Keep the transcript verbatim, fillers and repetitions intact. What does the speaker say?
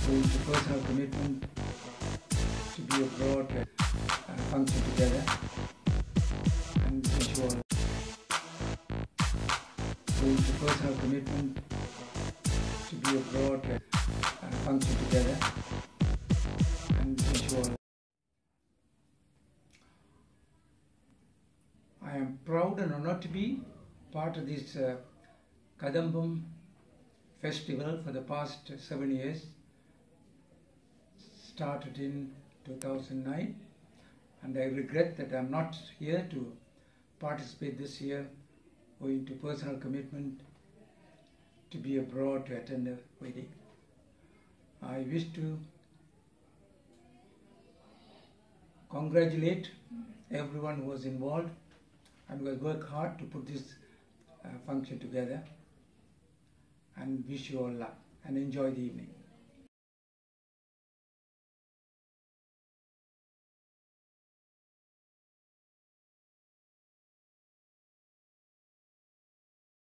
owing to personal commitment to be abroad and uh, function together, and wish you all owing to personal commitment to be abroad and uh, function together, and wish you all. I am proud and honored to be part of this uh, Kadambam festival for the past seven years. Started in two thousand nine, and I regret that I am not here to participate this year owing to personal commitment to be abroad to attend a wedding. I wish to congratulate everyone who was involved and will work hard to put this uh, function together, and wish you all luck and enjoy the evening.